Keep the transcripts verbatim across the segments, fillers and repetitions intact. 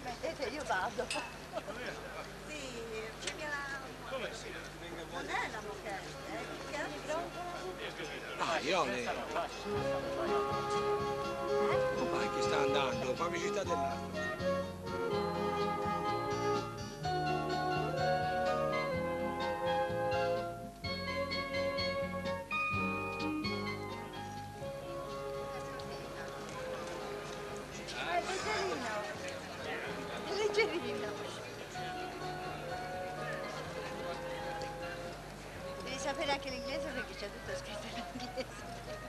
Mettete, io vado. Sì, perché la... non è la moquette, è che era di brontola. Ah, io le... Oh, vai che sta andando, fammi città dell'altro. È leggerino. È leggerino. Devi sapere anche l'inglese perché c'è tutto scritto in inglese.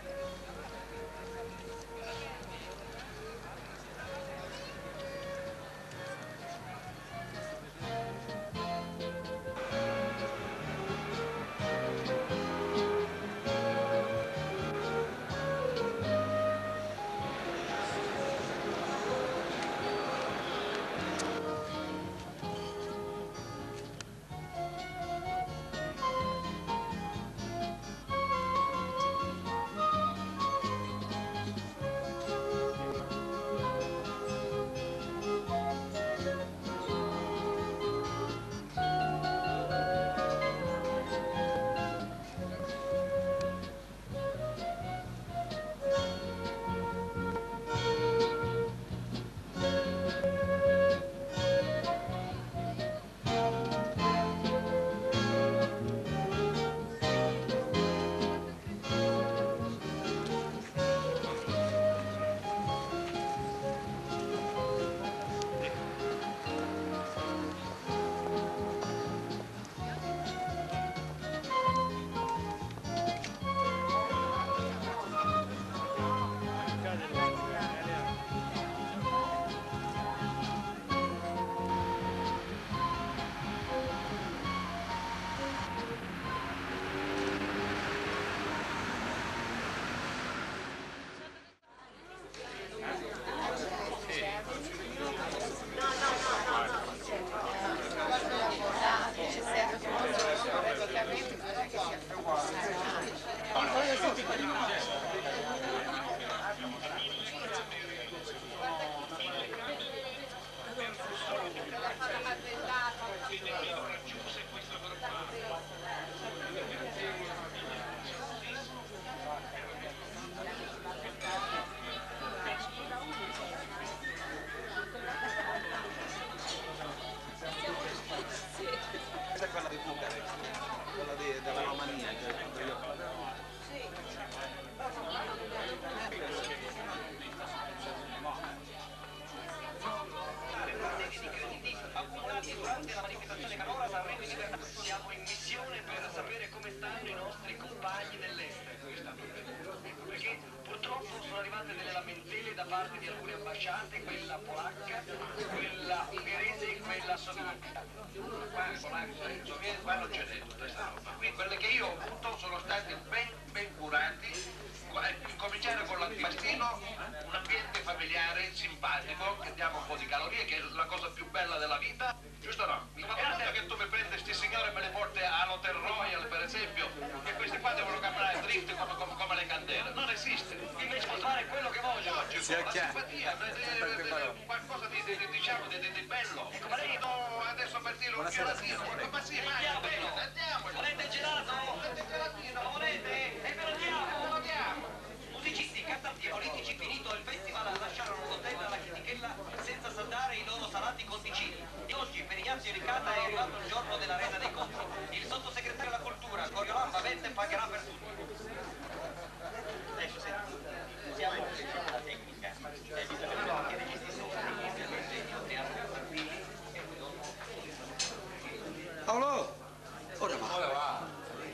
Paolo! Ora va. Ora va.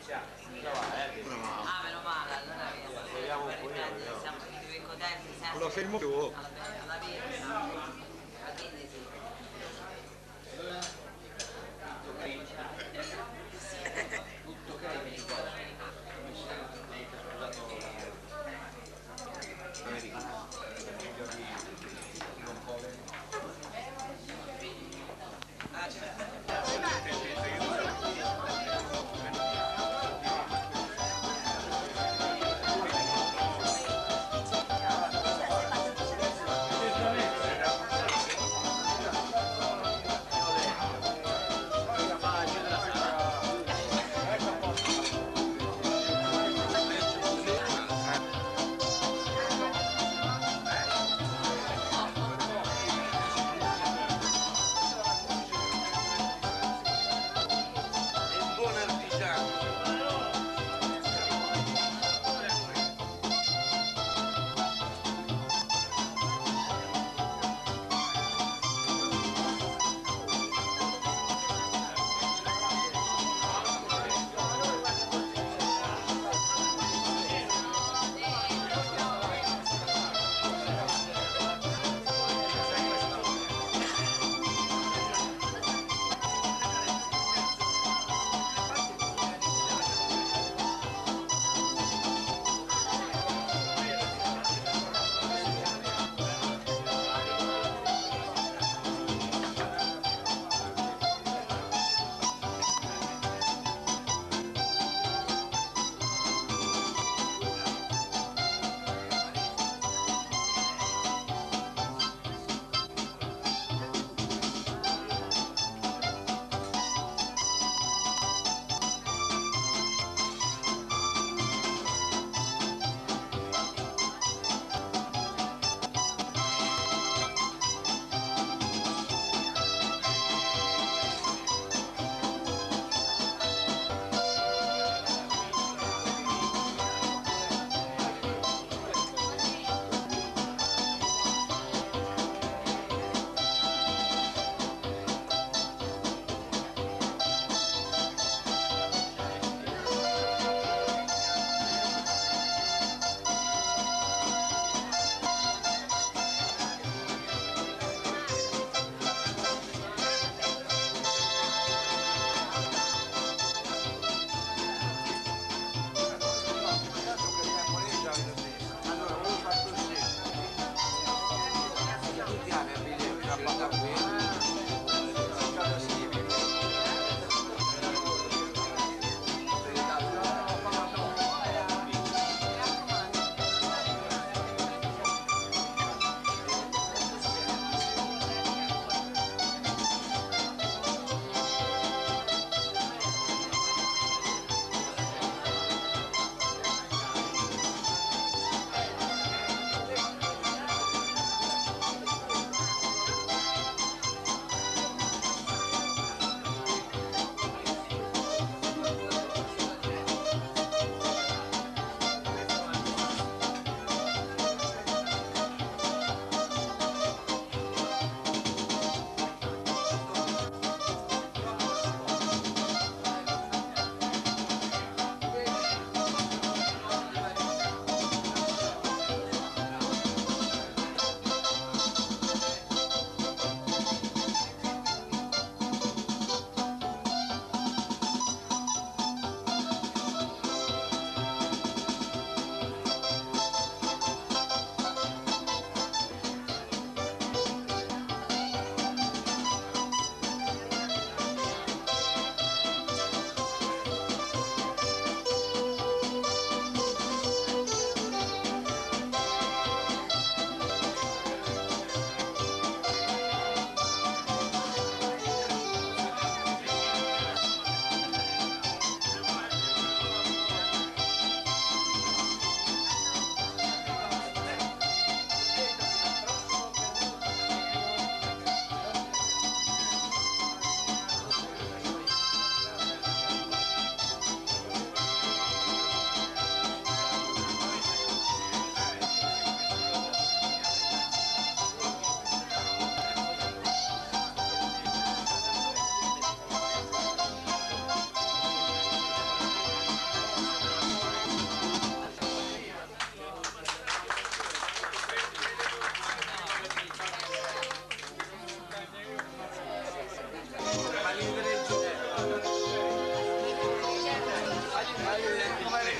Ora va. Ah, meno male, allora via. Vediamo un po'. Siamo più contenti sempre. Non lo fermo più. Alla via. Quindi sì. Tutto carico.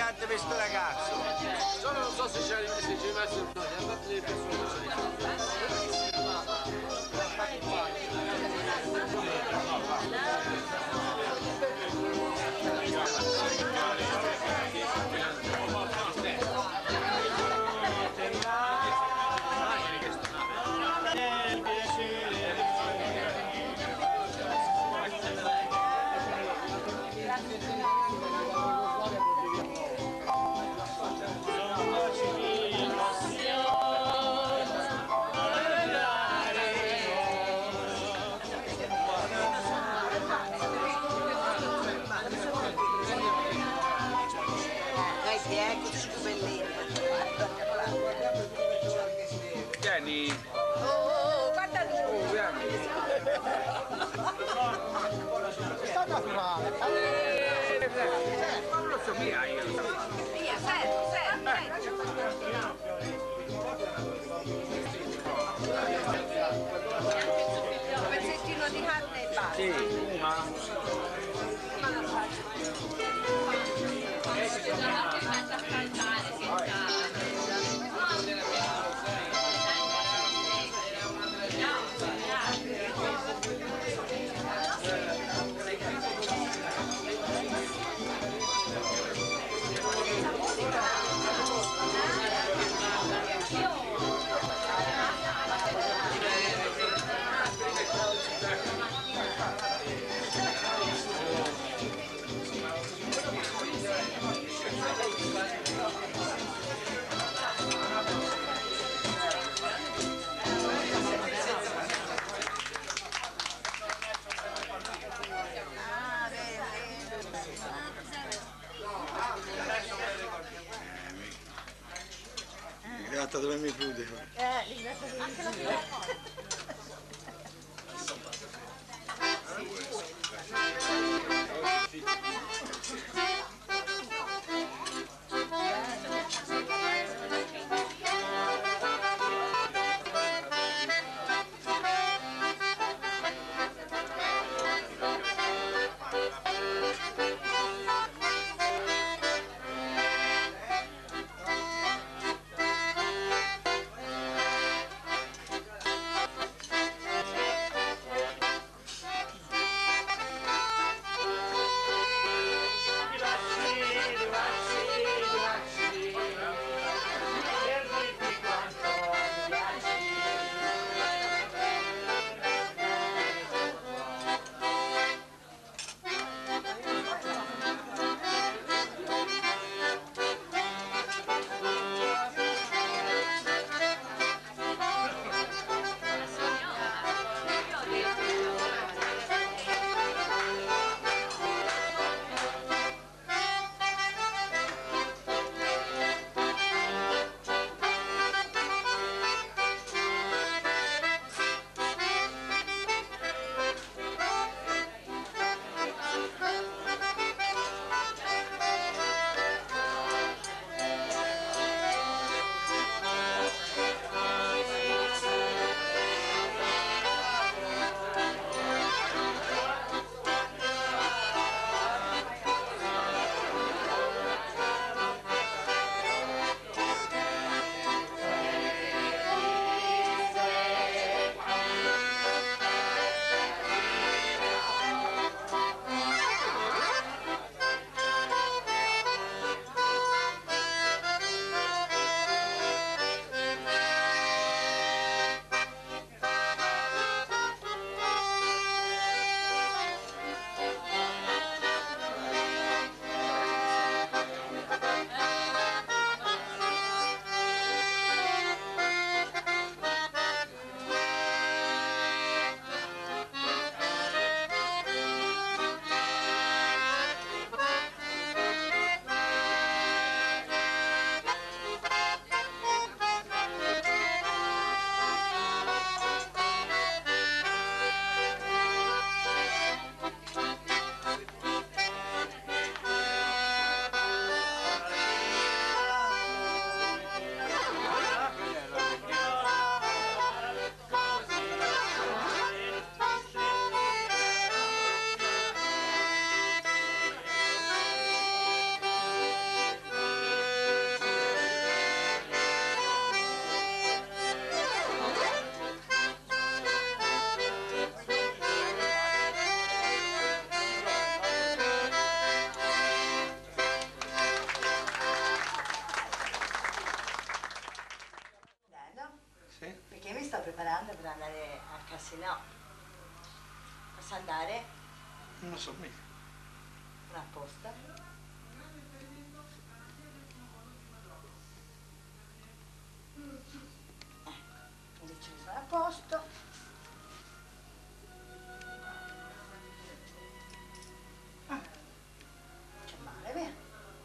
elegante per sto ragazzo. Solo non so se c'è rimasto il nome, ha fatto delle persone. Vieni. Oh, oh, guarda lui. Oh, vieni. Sta naturale. Non lo so, via io. Via, fermo, fermo, un pezzettino di carne e basta. Sì, ma... Gratta dove mi chiude. Eh, anche la aspettando per andare al casino. Posso andare? Non lo so mica. Sono a posto? Eh, dice che sono a posto. Ah, c'è male, vero?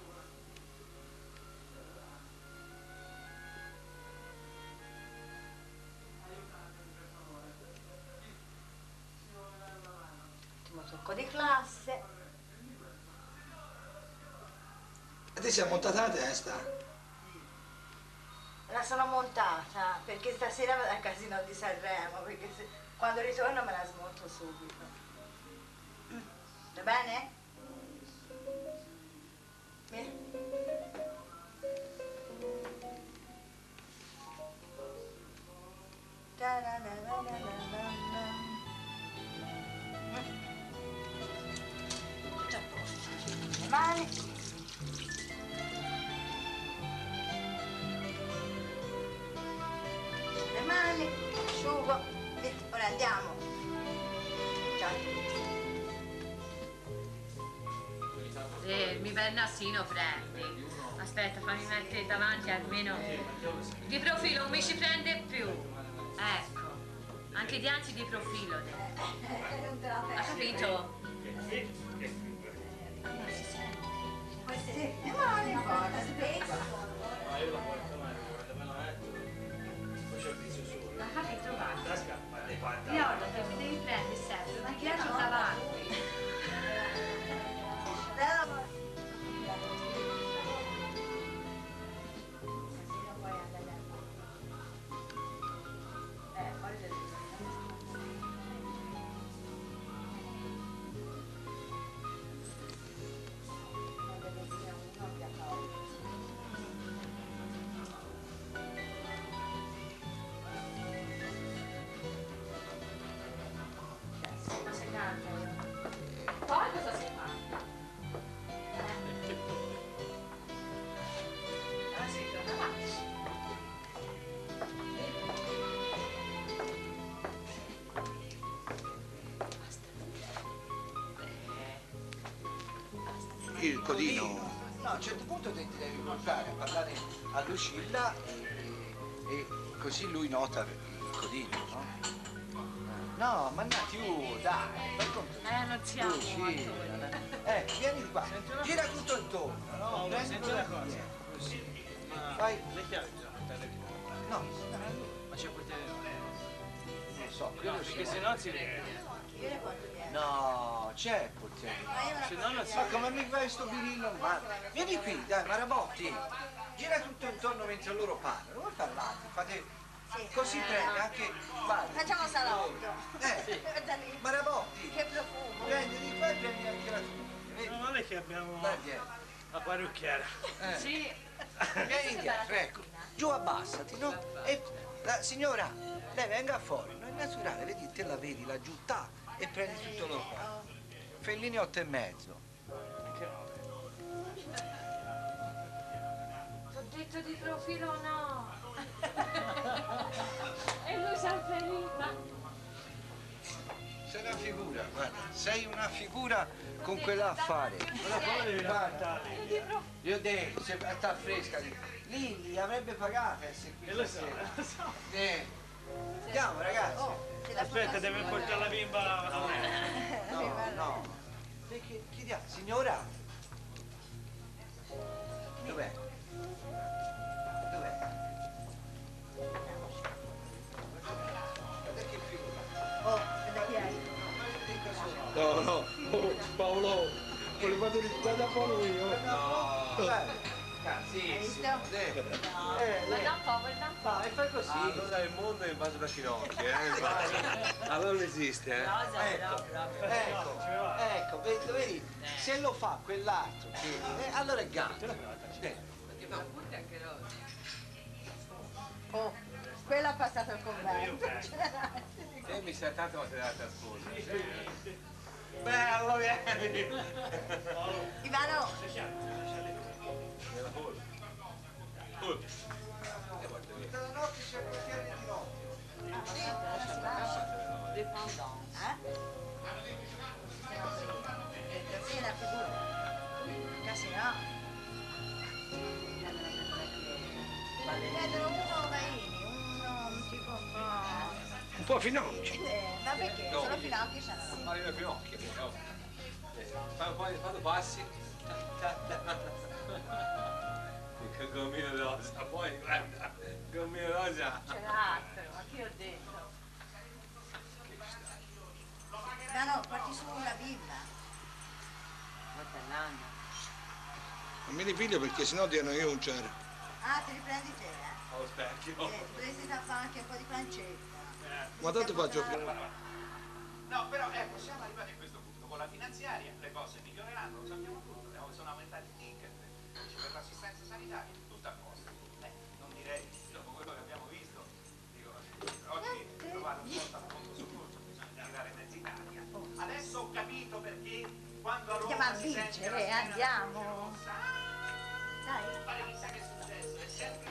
Ultimo tocco di classe. E ti sei montata la testa? La sono montata perché stasera vado al casino di Sanremo, perché se, quando ritorno me la smonto subito. Va bene? Vieni. Tutto a posto. Le mani. Le mani, asciugo, via, ora andiamo. Ciao a tutti. Eh, mi vai il nasino, prendi. Aspetta, fammi mettere davanti almeno. Di profilo non mi ci prende più. Ecco. Anche di anzi di profilo. Non te la Ha capito? Allora si sente. Sì, le mani, forza, spesa. Ma fammi trovare. Viola, te mi devi prendere sempre, ma che altro davanti? Poi cosa si fa? Ah sì, torna avanti. Il codino. No, a un certo punto te ti devi portare a parlare a Lucilla e, e così lui nota il codino, no? No, ma Nati, uh, dai, fai conto. Eh, non siamo. Tu, sì. Eh, vieni di qua, gira tutto intorno, no? No, Prendi senti una quella cosa. via. Così. Ma Vai. le chiavi bisogna metterle qui. No, Ma c'è quel telefono. non so, No, quello perché sì. se no si vede. Io le porto via. No, c'è il portiere. Ma io me la Se no porto non si via. Ma come mi fai sto birillo? Ma vieni qui, dai, Marabotti. Gira tutto intorno mentre loro parlano. Non parlate, fate. Sì. Così prendi anche. Vai. Facciamo salotto. Eh, Guarda lì. Marabotti. Che profumo. Prendi di qua e prendi anche la tua. Vedi? No, non è che abbiamo Dai, vieni. la parrucchiera. Eh. Sì. Vieni dietro, ecco. Giù abbassati, no? E la signora, lei venga fuori. No, è naturale, vedi, te la vedi laggiù, ta, e prendi tutto lo qua. Fellini otto e mezzo. T'ho detto di profilo no. E lui sempre lì. Ma Sei una figura, guarda, sei una figura con quell'affare. Guarda, gli ho detto, se sta fresca lì. Lì li avrebbe pagate essere qui E lo so, stasera. lo so. Eh. Andiamo ragazzi. Ce la Aspetta, porto deve su. portare la bimba a me. No, no. Perché chiediamo, signora? Dov'è? Dov'è? Guarda che figura. Oh, guarda chi è? No, no, oh, Paolo, volevo dire, guarda Paolo io. No, guarda. Hai visto? Eh, eh, guarda un po', guarda un po'. no, e fai così. Allora il mondo è invaso da finocchi, eh? Allora non esiste, eh? Rosa, Ecco, però, proprio. ecco, ecco, vedi, vedi, se lo fa quell'altro, che- eh, allora è gatto. Eh, Ma appunto anche rosa. Oh, quello ha passato il convento. Te mi sei tanto ma sei data a sposa. Bello, vieni! Ivano, Nella colla. tutta la notte c'è il portiere di notte. po' finocchi. Eh, ma perché? No. Sono finocchi, c'hanno. Ma le finocchie, no? Eh, Fai un po' di quando passi. Che gommino rosa, poi guarda, gommino rosa. Ce l'ha, però, ma che ho detto? Ma no, porti su una bimba. Guarda l'anno. Non mi ripiglio perché sennò ti annoiunciare. Ah, te li prendi te, eh? Allo specchio. Eh, dovresti tappare anche un po' di pancetta. Ma tanto faccio... No, però ecco, siamo arrivati a questo punto. Con la finanziaria le cose miglioreranno, lo sappiamo tutto. Sono aumentati i ticket, per l'assistenza sanitaria, tutto a posto. Eh, non direi, dopo quello che abbiamo visto, dico, oggi trovare un posto al pronto soccorso bisogna tirare mezzo Italia. Adesso ho capito perché quando a Roma Andiamo a si sente la vincere, sirena andiamo. rossa, Dai. fare chissà che è successo, è sempre...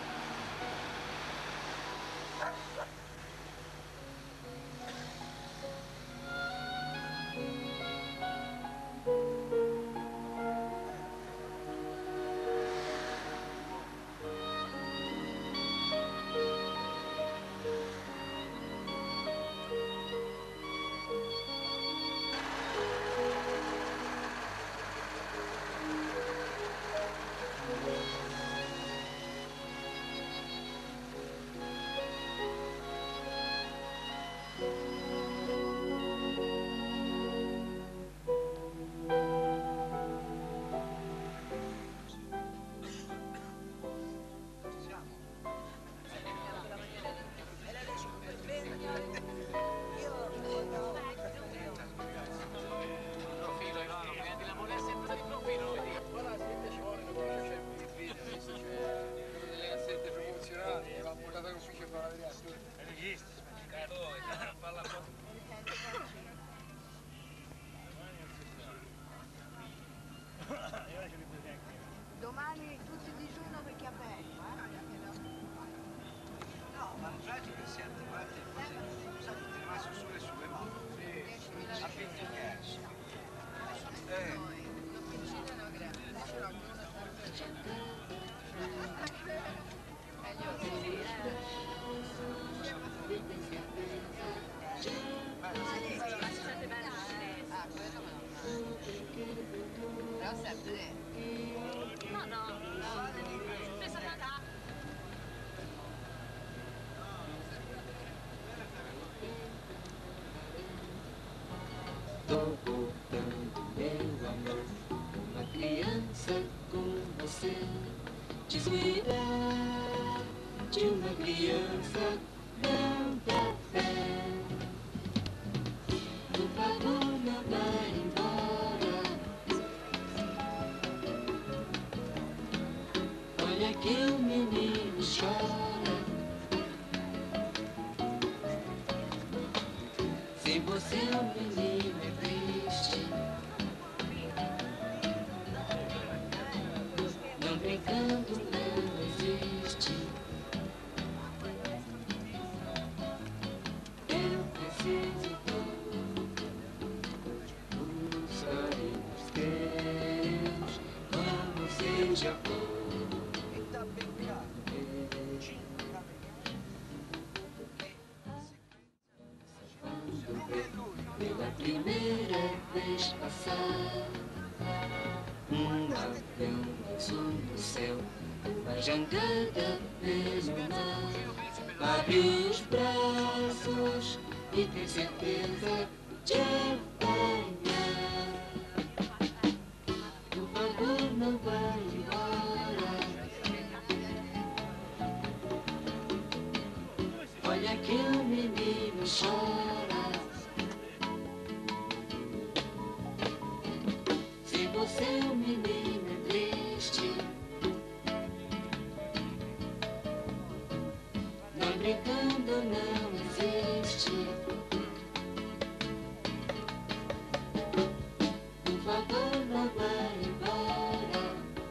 Domani tutti a digiuno perché è aperto, eh? No, ma già che siamo arrivati, siamo rimasti su le sue mani. A venti perso. Eh. Però sempre... No, no, presa da... Tô voltando, meu amor, uma criança como você. Descuidar de uma criança não dá pé. Por favor, não vá embora. Olha que o menino chora. Se você é um menino triste, não brincando não existe. Eu preciso dos carinhos teus, como seja bom. Pela primeira vez passar um avião azul no céu, uma jangada pelo mar. Abre os braços e tem certeza de apanhar. Por favor, não vai embora. Olha que o menino chora. Se você é um menino triste, não brincando não existe. Por favor, não vá embora.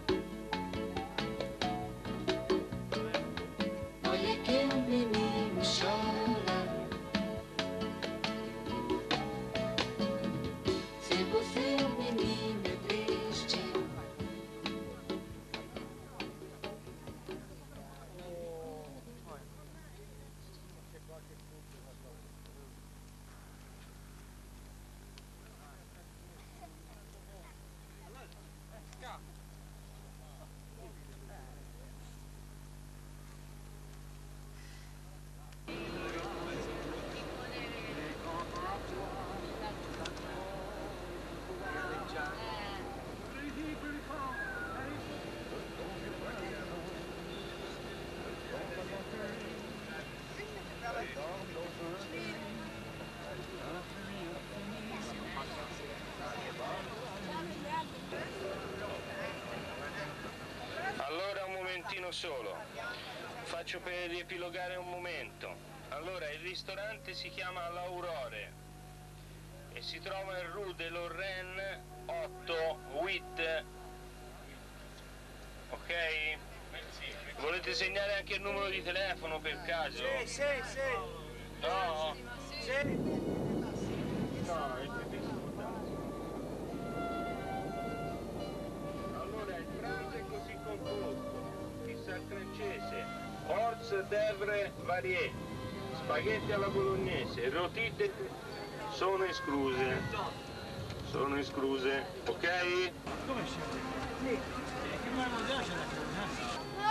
Olha que o menino chora. Se você é um menino triste, solo. Faccio per riepilogare un momento. Allora, il ristorante si chiama L'Aurore e si trova in Rue de Lorraine otto, huit. Ok? Volete segnare anche il numero di telefono per caso? Sì, sì, sì. No? Sì. No, è più discutato. Allora, il pranzo è così composto. Pizza al francese, hors d'oeuvre varié, spaghetti alla bolognese, rotite sono escluse. Sono escluse, ok? Come siete? Sì. Che me lo piace la cosa?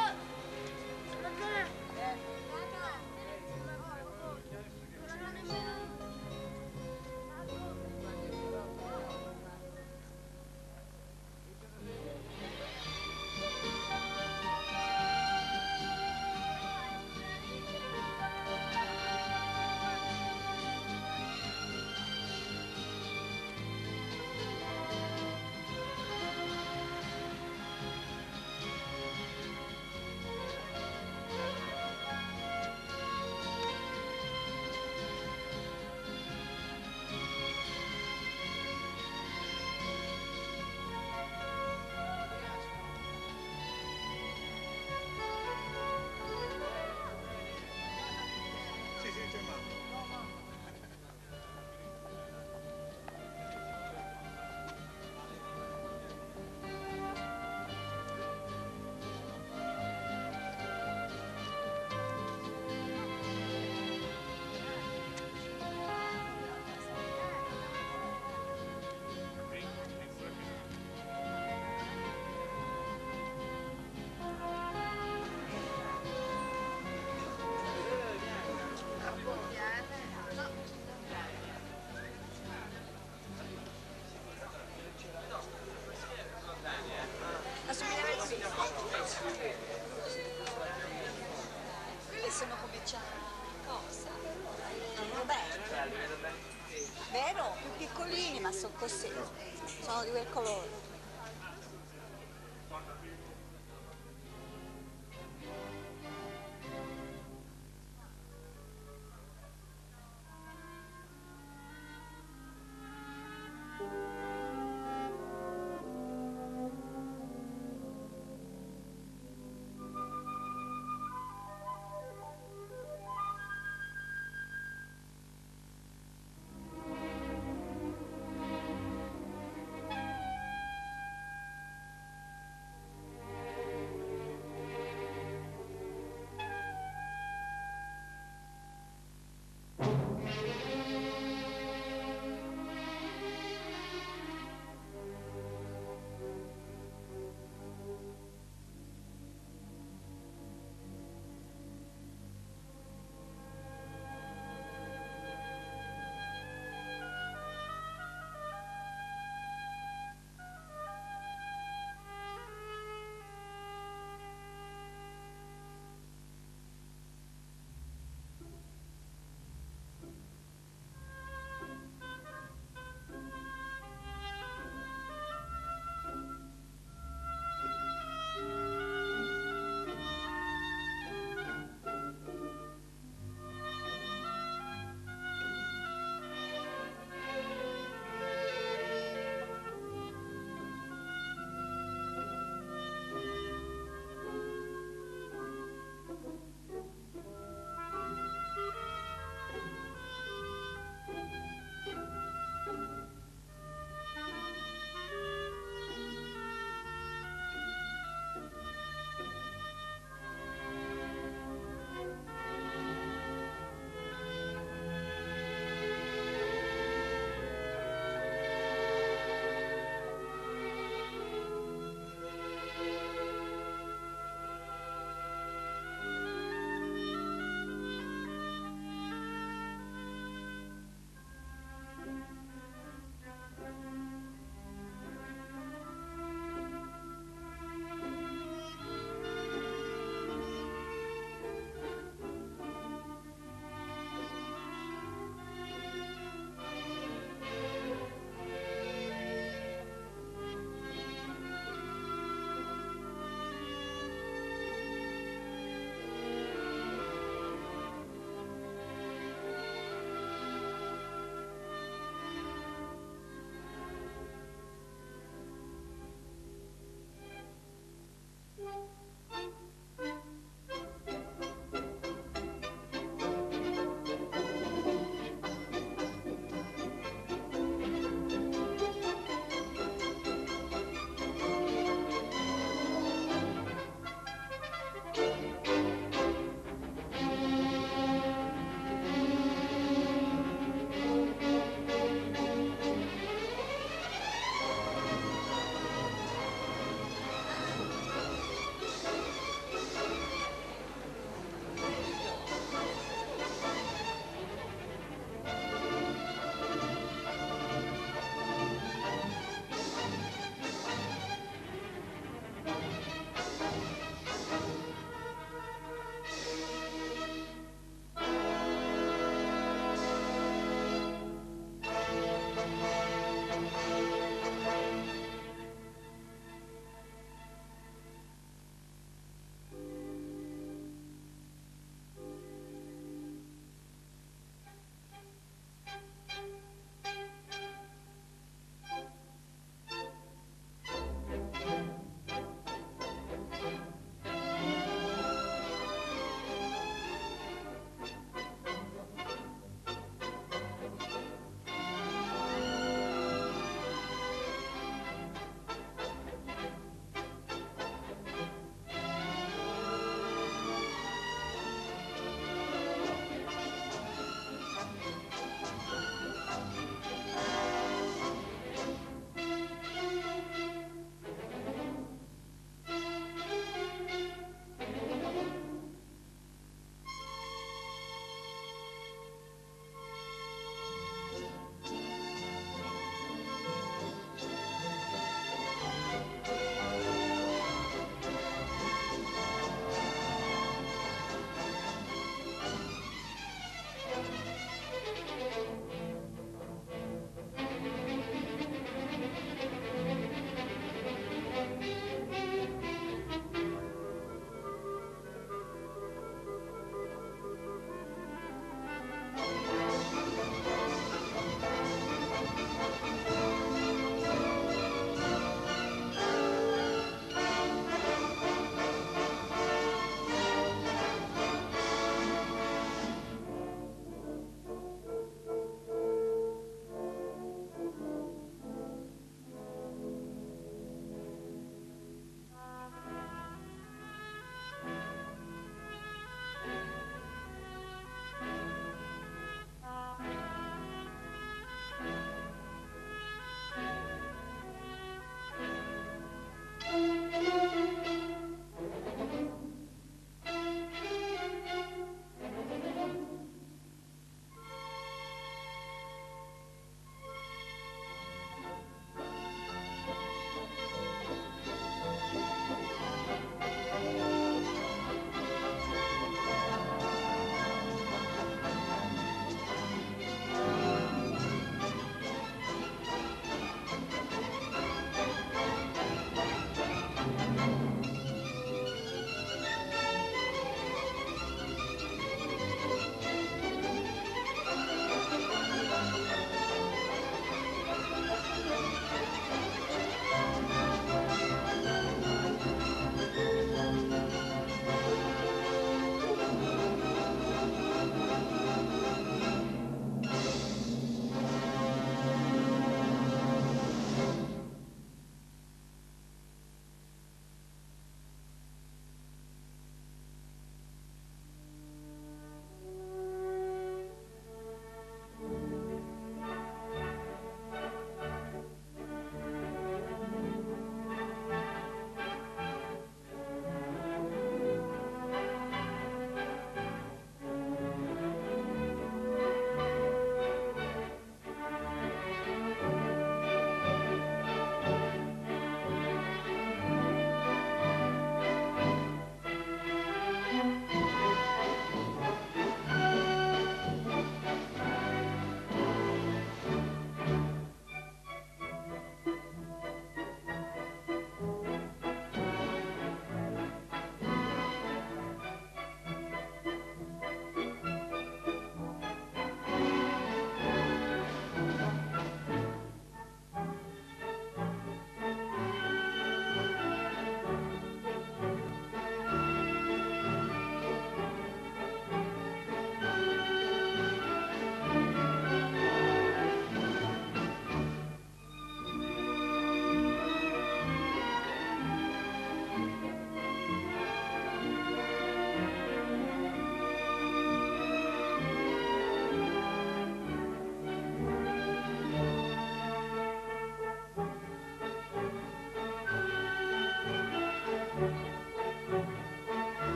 Quelli sono come già cosa? Roberto. Vero? Più piccolini, ma sono così. Sono di quel colore.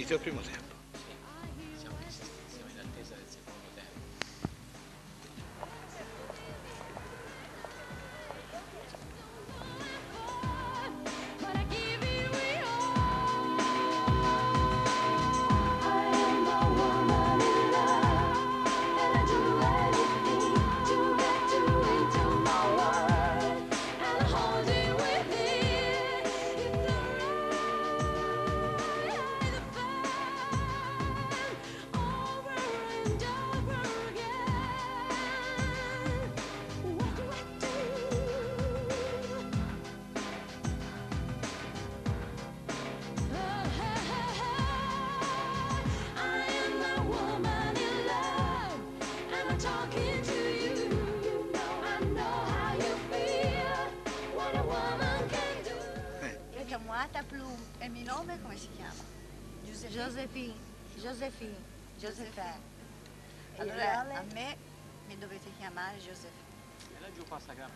finito il primo tempo. Sì, siamo, siamo in attesa del secondo tempo. E il mio nome come si chiama? Josephine. Josephine. Josephine. Allora a me mi dovete chiamare Josephine. E laggiù passa gamma.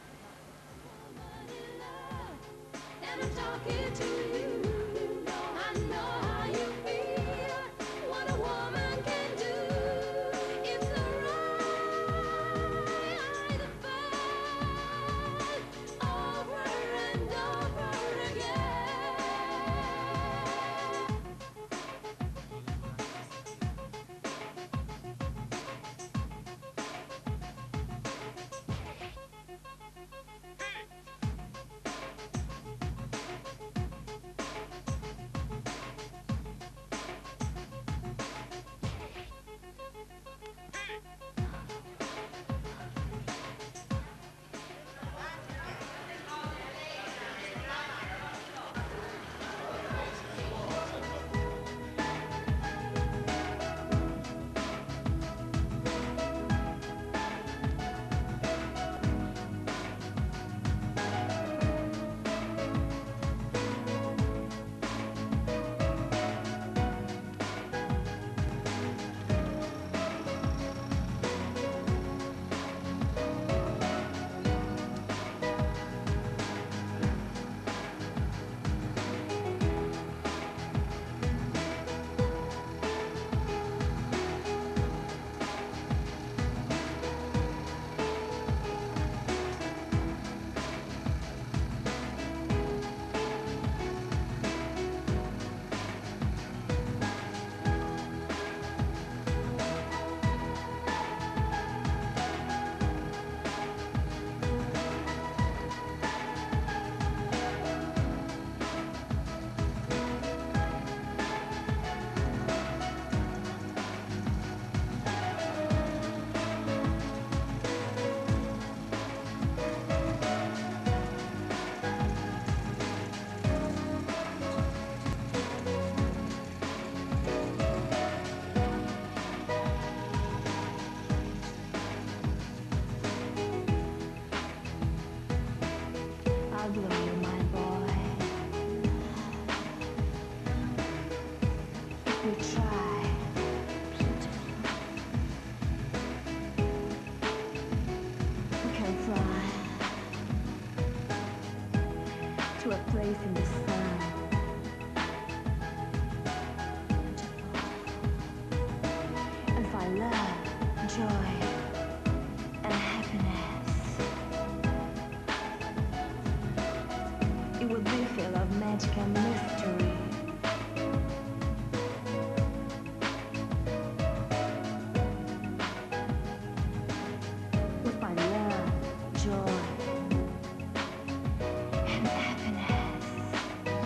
And I'm talking to you, you know I know how you feel, what a woman can do, it's the right fight, over and over again. I'll blow you, my boy. If we try, we can fly to a place in the sun and find love, joy, and happiness. It would be full of magic and mystery. We'll find love, joy, and happiness.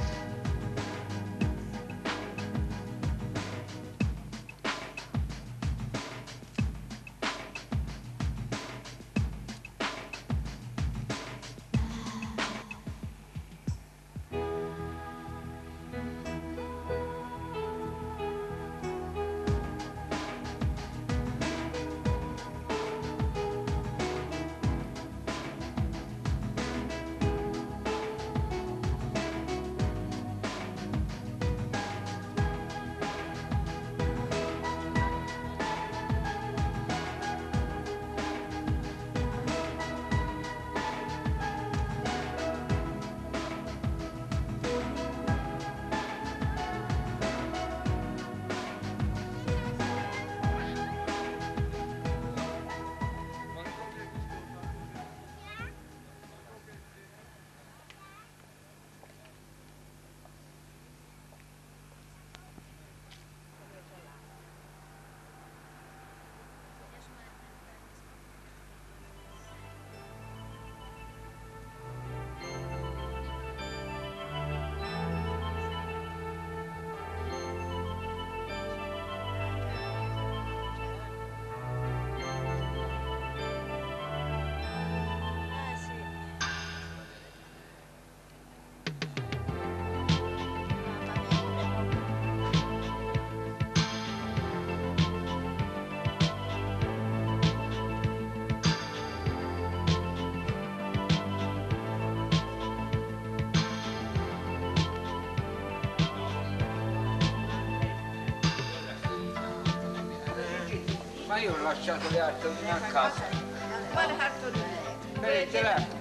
Ma io ho lasciato le cartoline a casa. Quale cartolina? Per il telefono.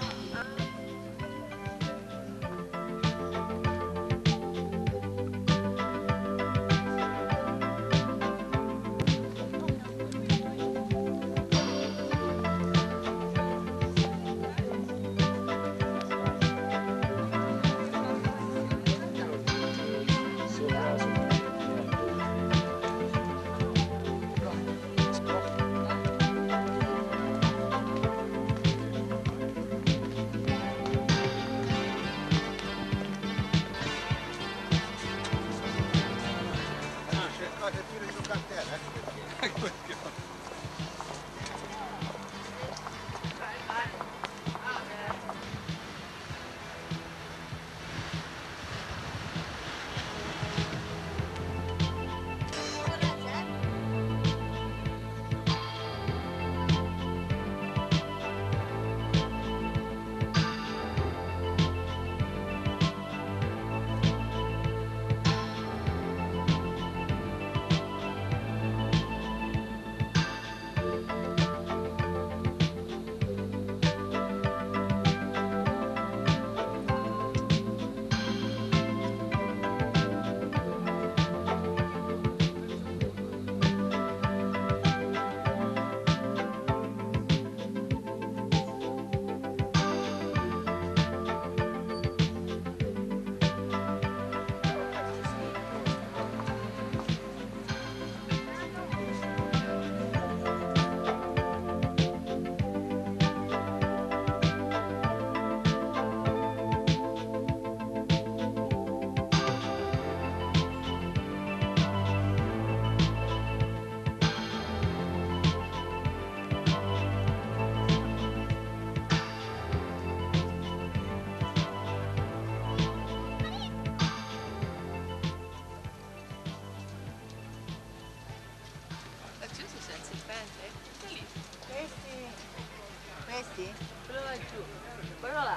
Questi? Quello laggiù, quello là.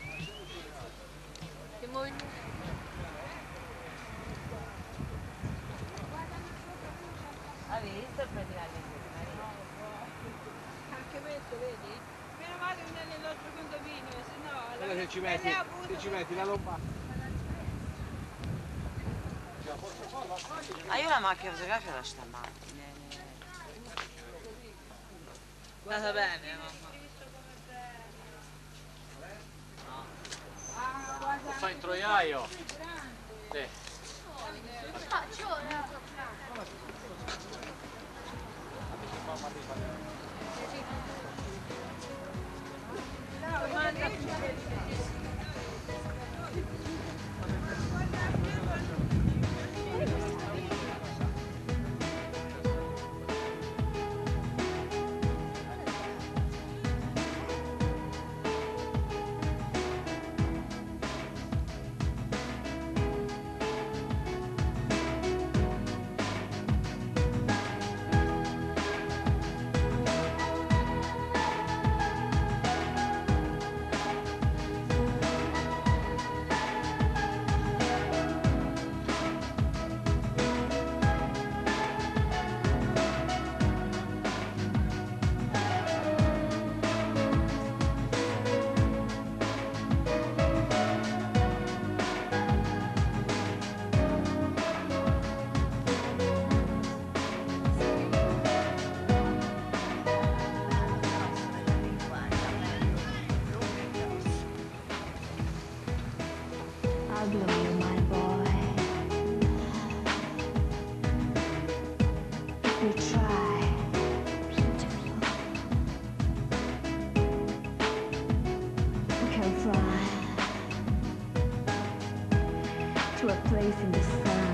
Che movimento? Hai visto il praticamente? Anche questo, vedi? Meno male che non è nell'altro condominio, se no... Guarda se ci metti, se ci metti la lomba. Ah, io la macchina fotografica la sto a macchina. Guarda bene, mamma. Lo fa in troiaio. Sì. I'll blow you, my boy. If we try, we can fly to a place in the sun.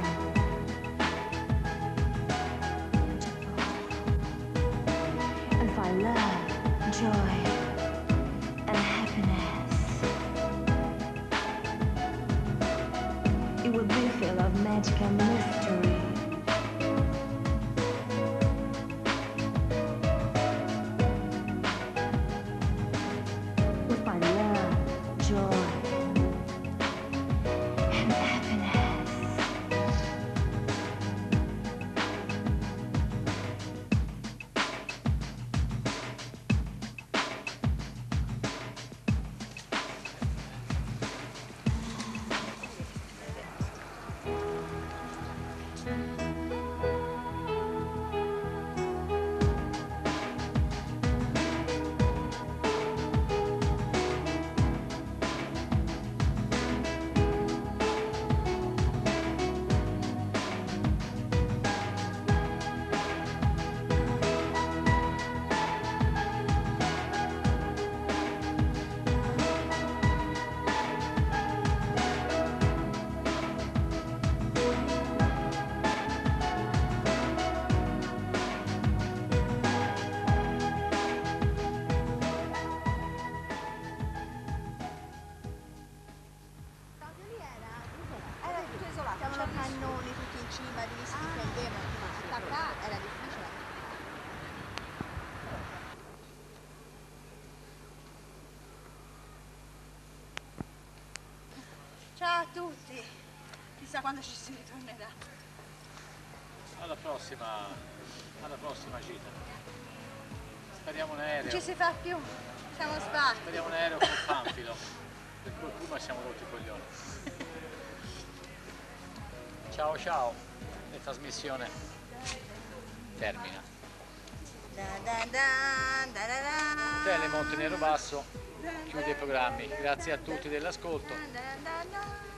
And find love, joy, and happiness. It would be full of magic and mystery. We find love, joy, and happiness. cima di si difendevano, ma attaccare era difficile. Ciao a tutti, chissà quando ci si ritornerà. Alla prossima, alla prossima gita. Speriamo un aereo. Non ci si fa più, siamo sparsi. Speriamo un aereo con Panfilo. Per qualcuno siamo rotti i coglioni. Ciao ciao, e trasmissione termina. Da da da, da da da. Tele Montenero Basso chiude i programmi. Grazie a tutti dell'ascolto. Da da da.